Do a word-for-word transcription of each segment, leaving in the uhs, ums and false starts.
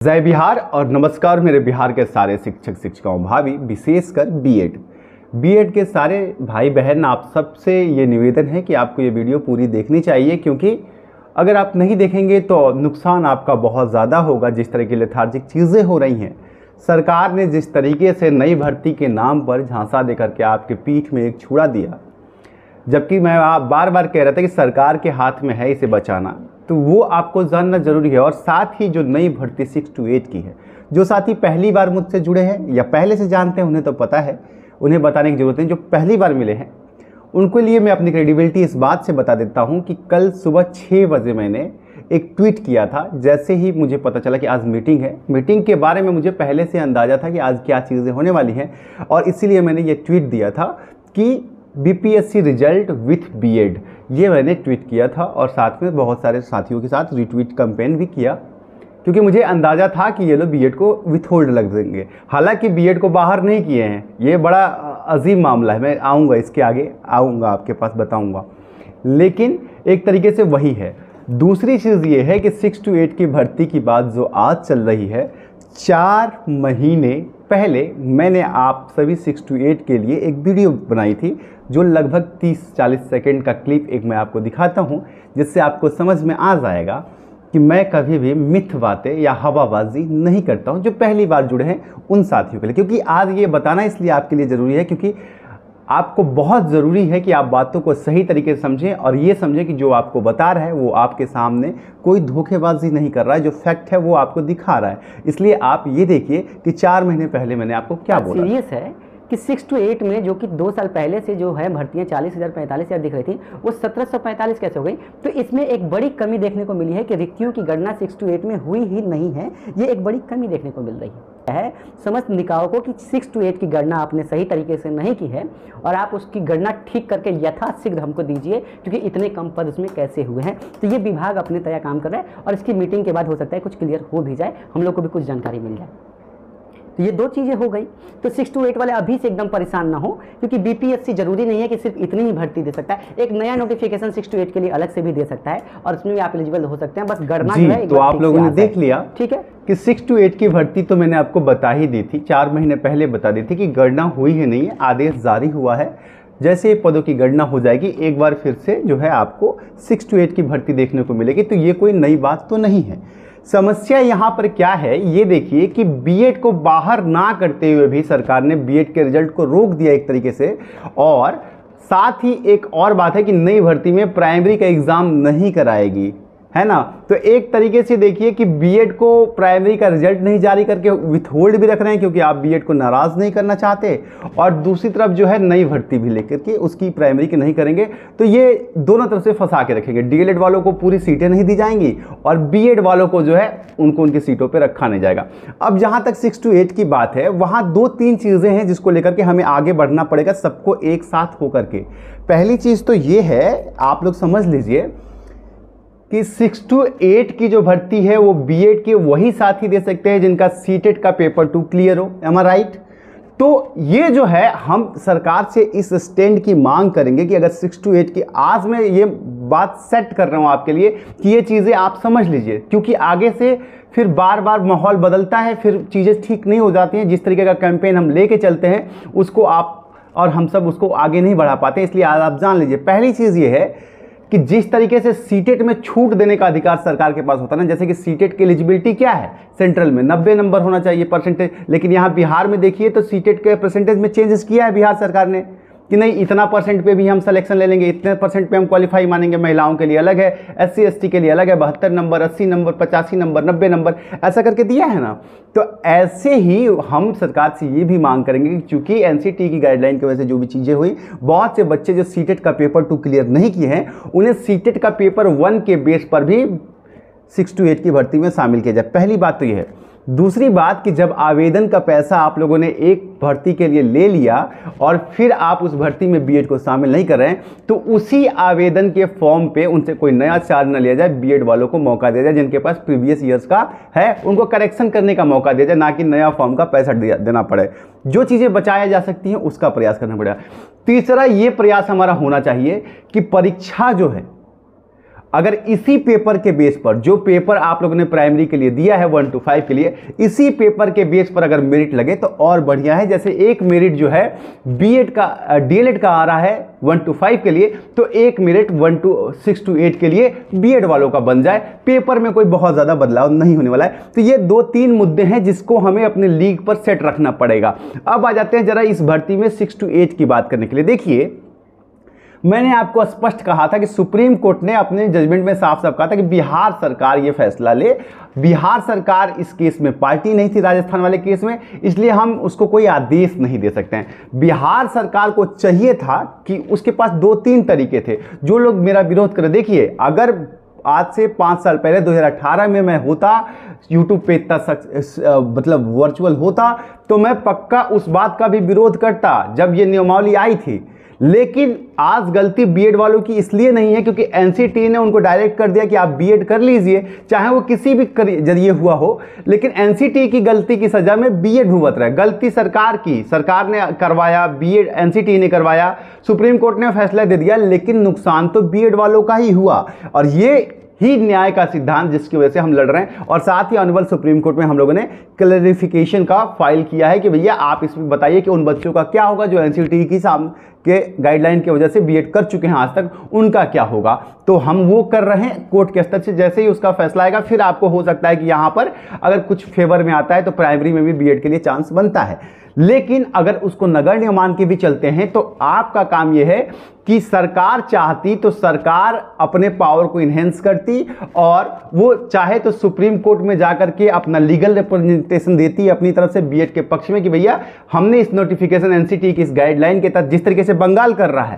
जय बिहार और नमस्कार मेरे बिहार के सारे शिक्षक शिक्षिकाओं भाभी, विशेषकर बीएड बीएड के सारे भाई बहन, आप सबसे ये निवेदन है कि आपको ये वीडियो पूरी देखनी चाहिए, क्योंकि अगर आप नहीं देखेंगे तो नुकसान आपका बहुत ज़्यादा होगा। जिस तरह की लेथार्जिक चीज़ें हो रही हैं, सरकार ने जिस तरीके से नई भर्ती के नाम पर झांसा देकर के आपके पीठ में एक छुरा दिया, जबकि मैं आप बार बार कह रहा था कि सरकार के हाथ में है इसे बचाना, तो वो आपको जानना जरूरी है। और साथ ही जो नई भर्ती सिक्स टू एट की है, जो साथी पहली बार मुझसे जुड़े हैं या पहले से जानते हैं उन्हें तो पता है, उन्हें बताने की ज़रूरत नहीं। जो पहली बार मिले हैं उनके लिए मैं अपनी क्रेडिबिलिटी इस बात से बता देता हूं कि कल सुबह छः बजे मैंने एक ट्वीट किया था। जैसे ही मुझे पता चला कि आज मीटिंग है, मीटिंग के बारे में मुझे पहले से अंदाज़ा था कि आज क्या चीज़ें होने वाली हैं, और इसीलिए मैंने ये ट्वीट दिया था कि बीपीएससी रिजल्ट विथ बीएड, ये मैंने ट्वीट किया था। और साथ में बहुत सारे साथियों के साथ रीट्वीट कैंपेन भी किया, क्योंकि मुझे अंदाज़ा था कि ये लोग बीएड को विथ होल्ड लग देंगे। हालांकि बीएड को बाहर नहीं किए हैं, ये बड़ा अजीब मामला है, मैं आऊँगा इसके आगे, आऊँगा आपके पास बताऊँगा, लेकिन एक तरीके से वही है। दूसरी चीज़ ये है कि सिक्स टू एट की भर्ती की बात जो आज चल रही है, चार महीने पहले मैंने आप सभी सिक्स टू एट के लिए एक वीडियो बनाई थी, जो लगभग तीस चालीस सेकंड का क्लिप एक मैं आपको दिखाता हूं, जिससे आपको समझ में आ जाएगा कि मैं कभी भी मिथ बातें या हवाबाजी नहीं करता हूं। जो पहली बार जुड़े हैं उन साथियों के लिए, क्योंकि आज ये बताना इसलिए आपके लिए ज़रूरी है, क्योंकि आपको बहुत ज़रूरी है कि आप बातों को सही तरीके से समझें और ये समझें कि जो आपको बता रहा है वो आपके सामने कोई धोखेबाजी नहीं कर रहा है, जो फैक्ट है वो आपको दिखा रहा है। इसलिए आप ये देखिए कि चार महीने पहले मैंने आपको क्या बोला। सीरियस है कि सिक्स टू एट में जो कि दो साल पहले से जो है भर्तियां चालीस हज़ार पैंतालीस हज़ार दिख रही थी, वो सत्रह सौ पैंतालीस कैसे हो गई? तो इसमें एक बड़ी कमी देखने को मिली है कि रिक्तियों की गणना सिक्स टू एट में हुई ही नहीं है। ये एक बड़ी कमी देखने को मिल रही है समस्त निकायों कि सिक्स टू एट की गणना आपने सही तरीके से नहीं की है, और आप उसकी गणना ठीक करके यथाशीघ्र हमको दीजिए, क्योंकि इतने कम पद उसमें कैसे हुए हैं। तो ये विभाग अपने तय काम कर रहा है, और इसकी मीटिंग के बाद हो सकता है कुछ क्लियर हो भी जाए, हम लोग को भी कुछ जानकारी मिल जाए। तो ये दो चीज़ें हो गई। तो सिक्स टू एट वाले अभी से एकदम परेशान ना हो, क्योंकि बीपीएससी जरूरी नहीं है कि सिर्फ इतनी ही भर्ती दे सकता है, एक नया नोटिफिकेशन सिक्स टू एट के लिए अलग से भी दे सकता है, और उसमें भी आप एलिजिबल हो सकते हैं। बस गणना जो है, तो आप लोगों ने देख लिया, ठीक है, कि सिक्स टू एट की भर्ती तो मैंने आपको बता ही दी थी, चार महीने पहले बता दी थी कि गणना हुई ही नहीं है, आदेश जारी हुआ है। जैसे पदों की गणना हो जाएगी, एक बार फिर से जो है आपको सिक्स टू एट की भर्ती देखने को मिलेगी। तो ये कोई नई बात तो नहीं है। समस्या यहाँ पर क्या है, ये देखिए कि बीएड को बाहर ना करते हुए भी सरकार ने बीएड के रिजल्ट को रोक दिया एक तरीके से। और साथ ही एक और बात है कि नई भर्ती में प्राइमरी का एग्ज़ाम नहीं कराएगी, है ना। तो एक तरीके से देखिए कि बीएड को प्राइमरी का रिजल्ट नहीं जारी करके विथ होल्ड भी रख रहे हैं, क्योंकि आप बीएड को नाराज़ नहीं करना चाहते, और दूसरी तरफ जो है नई भर्ती भी लेकर के उसकी प्राइमरी की नहीं करेंगे। तो ये दोनों तरफ से फंसा के रखेंगे। डीएलएड वालों को पूरी सीटें नहीं दी जाएंगी, और बीएड वालों को जो है उनको उनकी सीटों पर रखा नहीं जाएगा। अब जहाँ तक सिक्स टू एट की बात है, वहाँ दो तीन चीज़ें हैं जिसको लेकर के हमें आगे बढ़ना पड़ेगा, सबको एक साथ होकर के। पहली चीज़ तो ये है, आप लोग समझ लीजिए कि सिक्स टू एट की जो भर्ती है वो बीएड के वही साथी दे सकते हैं जिनका सीटेट का पेपर टू क्लियर हो। Am I right? तो ये जो है हम सरकार से इस स्टैंड की मांग करेंगे कि अगर सिक्स टू एट की, आज मैं ये बात सेट कर रहा हूँ आपके लिए कि ये चीज़ें आप समझ लीजिए, क्योंकि आगे से फिर बार बार माहौल बदलता है, फिर चीज़ें ठीक नहीं हो जाती हैं। जिस तरीके का कैंपेन हम लेके चलते हैं उसको आप और हम सब उसको आगे नहीं बढ़ा पाते, इसलिए आज आप जान लीजिए। पहली चीज़ ये है कि जिस तरीके से सीटेट में छूट देने का अधिकार सरकार के पास होता है ना, जैसे कि सीटेट की एलिजिबिलिटी क्या है, सेंट्रल में नब्बे नंबर होना चाहिए परसेंटेज, लेकिन यहाँ बिहार में देखिए तो सीटेट के परसेंटेज में चेंजेस किया है बिहार सरकार ने कि नहीं, इतना परसेंट पे भी हम सिलेक्शन ले लेंगे, इतने परसेंट पे हम क्वालिफाई मानेंगे। महिलाओं के लिए अलग है, एस सी एस टी के लिए अलग है, बहत्तर नंबर, अस्सी नंबर, पचासी नंबर, नब्बे नंबर, ऐसा करके दिया है ना। तो ऐसे ही हम सरकार से ये भी मांग करेंगे कि चूंकि एनसीटी की गाइडलाइन की वजह से जो भी चीज़ें हुई, बहुत से बच्चे जो सीटेट का पेपर टू क्लियर नहीं किए हैं, उन्हें सीटेट का पेपर वन के बेस पर भी सिक्स टू एट की भर्ती में शामिल किया जाए। पहली बात तो ये है। दूसरी बात कि जब आवेदन का पैसा आप लोगों ने एक भर्ती के लिए ले लिया और फिर आप उस भर्ती में बीएड को शामिल नहीं कर रहे हैं, तो उसी आवेदन के फॉर्म पे उनसे कोई नया चार्ज न लिया जाए, बीएड वालों को मौका दिया जाए जिनके पास प्रीवियस ईयर्स का है, उनको करेक्शन करने का मौका दिया जाए, ना कि नया फॉर्म का पैसा देना पड़े। जो चीज़ें बचाया जा सकती हैं उसका प्रयास करना पड़ेगा। तीसरा ये प्रयास हमारा होना चाहिए कि परीक्षा जो है अगर इसी पेपर के बेस पर, जो पेपर आप लोगों ने प्राइमरी के लिए दिया है वन टू फाइव के लिए, इसी पेपर के बेस पर अगर मेरिट लगे तो और बढ़िया है। जैसे एक मेरिट जो है बीएड का, डीएलएड का आ रहा है वन टू फाइव के लिए, तो एक merit one two six two eight के लिए बीएड वालों का बन जाए। पेपर में कोई बहुत ज़्यादा बदलाव नहीं होने वाला है। तो ये दो तीन मुद्दे हैं जिसको हमें अपने लीग पर सेट रखना पड़ेगा। अब आ जाते हैं जरा इस भर्ती में सिक्स टू एट की बात करने के लिए। देखिए, मैंने आपको स्पष्ट कहा था कि सुप्रीम कोर्ट ने अपने जजमेंट में साफ साफ कहा था कि बिहार सरकार ये फैसला ले। बिहार सरकार इस केस में पार्टी नहीं थी, राजस्थान वाले केस में, इसलिए हम उसको कोई आदेश नहीं दे सकते हैं। बिहार सरकार को चाहिए था कि उसके पास दो तीन तरीके थे। जो लोग मेरा विरोध करें, देखिए, अगर आज से पाँच साल पहले दो हज़ार अठारह में मैं होता, यूट्यूब पे इतना मतलब वर्चुअल होता, तो मैं पक्का उस बात का भी विरोध करता जब ये नियमावली आई थी। लेकिन आज गलती बीएड वालों की इसलिए नहीं है क्योंकि एनसीटी ने उनको डायरेक्ट कर दिया कि आप बीएड कर लीजिए, चाहे वो किसी भी जरिए हुआ हो। लेकिन एनसीटी की गलती की सजा में बीएड भुगत रहा है। गलती सरकार की, सरकार ने करवाया, बीएड एनसीटी ने करवाया, सुप्रीम कोर्ट ने फैसला दे दिया, लेकिन नुकसान तो बीएड वालों का ही हुआ। और ये ही न्याय का सिद्धांत जिसकी वजह से हम लड़ रहे हैं। और साथ ही ऑनरेबल सुप्रीम कोर्ट में हम लोगों ने क्लैरिफिकेशन का फाइल किया है कि भैया आप इसमें बताइए कि उन बच्चों का क्या होगा जो एनसीटी की सामने के गाइडलाइन की वजह से बीएड कर चुके हैं आज तक, उनका क्या होगा। तो हम वो कर रहे हैं कोर्ट के स्तर से। जैसे ही उसका फैसला आएगा फिर आपको हो सकता है कि यहाँ पर अगर कुछ फेवर में आता है तो प्राइमरी में भी बीएड के लिए चांस बनता है। लेकिन अगर उसको नगण्य मान के भी चलते हैं तो आपका काम यह है कि सरकार चाहती तो सरकार अपने पावर को इन्हेंस करती और वो चाहे तो सुप्रीम कोर्ट में जाकर के अपना लीगल रिप्रेजेंटेशन देती अपनी तरफ से बीएड के पक्ष में कि भैया हमने इस नोटिफिकेशन एनसीटी की इस गाइडलाइन के तहत, जिस तरीके से बंगाल कर रहा है,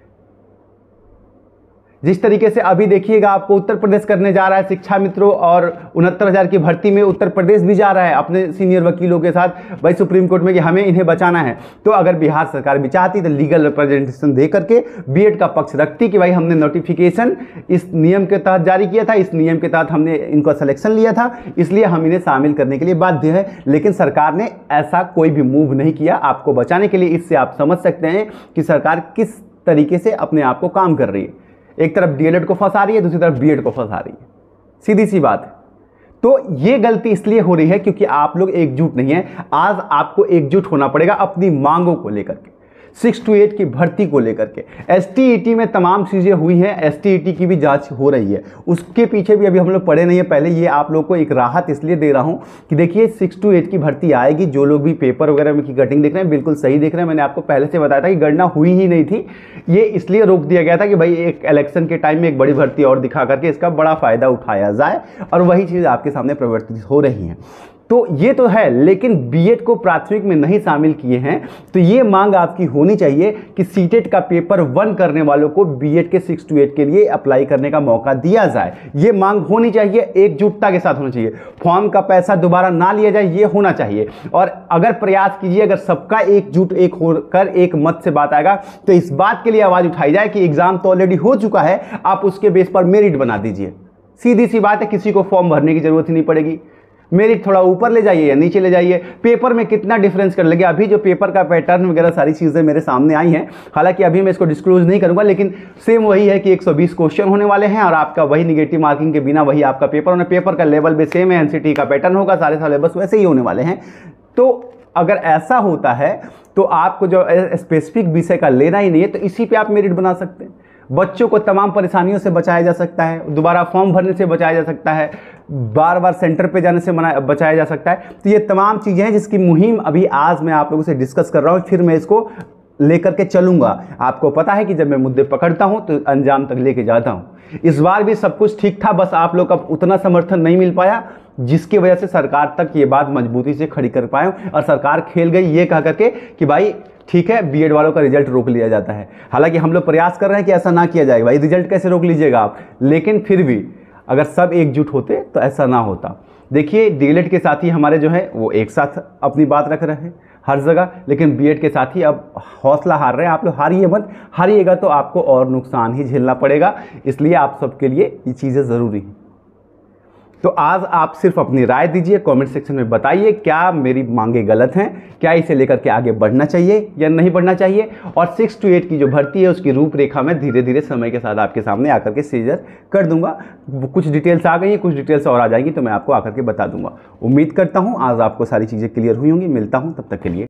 जिस तरीके से अभी देखिएगा आपको उत्तर प्रदेश करने जा रहा है शिक्षा मित्रों, और उनहत्तर हजार की भर्ती में उत्तर प्रदेश भी जा रहा है अपने सीनियर वकीलों के साथ भाई सुप्रीम कोर्ट में कि हमें इन्हें बचाना है। तो अगर बिहार सरकार भी चाहती तो लीगल रिप्रेजेंटेशन दे करके बीएड का पक्ष रखती कि भाई हमने नोटिफिकेशन इस नियम के तहत जारी किया था, इस नियम के तहत हमने इनका सिलेक्शन लिया था, इसलिए हम इन्हें शामिल करने के लिए बाध्य है। लेकिन सरकार ने ऐसा कोई भी मूव नहीं किया आपको बचाने के लिए। इससे आप समझ सकते हैं कि सरकार किस तरीके से अपने आप को काम कर रही है। एक तरफ डीएलएड को फंसा रही है, दूसरी तरफ बीएड को फंसा रही है, सीधी सी बात है। तो ये गलती इसलिए हो रही है क्योंकि आप लोग एकजुट नहीं है। आज आपको एकजुट होना पड़ेगा अपनी मांगों को लेकर के, सिक्स टू एट की भर्ती को लेकर के। एसटीईटी में तमाम चीज़ें हुई हैं, एसटीईटी की भी जांच हो रही है, उसके पीछे भी अभी हम लोग पढ़े नहीं है। पहले ये आप लोग को एक राहत इसलिए दे रहा हूं कि देखिए सिक्स टू एट की भर्ती आएगी। जो लोग भी पेपर वगैरह में की कटिंग देख रहे हैं बिल्कुल सही देख रहे हैं। मैंने आपको पहले से बताया था कि गणना हुई ही नहीं थी, ये इसलिए रोक दिया गया था कि भाई एक इलेक्शन के टाइम में एक बड़ी भर्ती और दिखा करके इसका बड़ा फायदा उठाया जाए, और वही चीज़ आपके सामने प्रवर्तित हो रही है। तो ये तो है, लेकिन बीएड को प्राथमिक में नहीं शामिल किए हैं। तो ये मांग आपकी होनी चाहिए कि सीटेट का पेपर वन करने वालों को बीएड के सिक्स टू एट के लिए अप्लाई करने का मौका दिया जाए। ये मांग होनी चाहिए, एकजुटता के साथ होना चाहिए। फॉर्म का पैसा दोबारा ना लिया जाए, ये होना चाहिए। और अगर प्रयास कीजिए, अगर सबका एकजुट एक होकर एक मत से बात आएगा तो इस बात के लिए आवाज उठाई जाए कि एग्जाम तो ऑलरेडी हो चुका है, आप उसके बेस पर मेरिट बना दीजिए। सीधी सी बात है, किसी को फॉर्म भरने की जरूरत ही नहीं पड़ेगी। मेरिट थोड़ा ऊपर ले जाइए या नीचे ले जाइए, पेपर में कितना डिफरेंस कर लगे। अभी जो पेपर का पैटर्न वगैरह सारी चीज़ें मेरे सामने आई हैं, हालांकि अभी मैं इसको डिस्क्लोज नहीं करूंगा, लेकिन सेम वही है कि एक सौ बीस क्वेश्चन होने वाले हैं और आपका वही निगेटिव मार्किंग के बिना वही आपका पेपर होना। पेपर का लेवल भी सेम है, एनसीटी का पैटर्न होगा, सारे सिलेबस वैसे ही होने वाले हैं। तो अगर ऐसा होता है तो आपको जो स्पेसिफिक विषय का लेना ही नहीं है, तो इसी पर आप मेरिट बना सकते हैं। बच्चों को तमाम परेशानियों से बचाया जा सकता है, दोबारा फॉर्म भरने से बचाया जा सकता है, बार बार सेंटर पे जाने से बचाया जा सकता है। तो ये तमाम चीज़ें हैं जिसकी मुहिम अभी आज मैं आप लोगों से डिस्कस कर रहा हूँ, फिर मैं इसको लेकर के चलूंगा। आपको पता है कि जब मैं मुद्दे पकड़ता हूँ तो अंजाम तक लेके जाता हूँ। इस बार भी सब कुछ ठीक था, बस आप लोग का उतना समर्थन नहीं मिल पाया जिसकी वजह से सरकार तक ये बात मजबूती से खड़ी कर पाए, और सरकार खेल गई ये कह करके कि भाई ठीक है बीएड वालों का रिजल्ट रोक लिया जाता है। हालांकि हम लोग प्रयास कर रहे हैं कि ऐसा ना किया जाए, भाई रिजल्ट कैसे रोक लीजिएगा आप, लेकिन फिर भी अगर सब एकजुट होते तो ऐसा ना होता। देखिए डीएलएड के साथी हमारे जो है वो एक साथ अपनी बात रख रहे हैं हर जगह, लेकिन बीएड के साथी अब हौसला हार रहे हैं। आप लोग हारिए मत, हारिएगा तो आपको और नुकसान ही झेलना पड़ेगा, इसलिए आप सबके लिए ये चीज़ें ज़रूरी हैं। तो आज आप सिर्फ अपनी राय दीजिए, कमेंट सेक्शन में बताइए क्या मेरी मांगे गलत हैं, क्या इसे लेकर के आगे बढ़ना चाहिए या नहीं बढ़ना चाहिए। और सिक्स टू एट की जो भर्ती है उसकी रूपरेखा मैं धीरे धीरे समय के साथ आपके सामने आकर के शेयर कर दूंगा। कुछ डिटेल्स आ गई हैं, कुछ डिटेल्स और आ जाएंगी तो मैं आपको आकर के बता दूंगा। उम्मीद करता हूँ आज आपको सारी चीज़ें क्लियर हुई होंगी। मिलता हूँ, तब तक के लिए।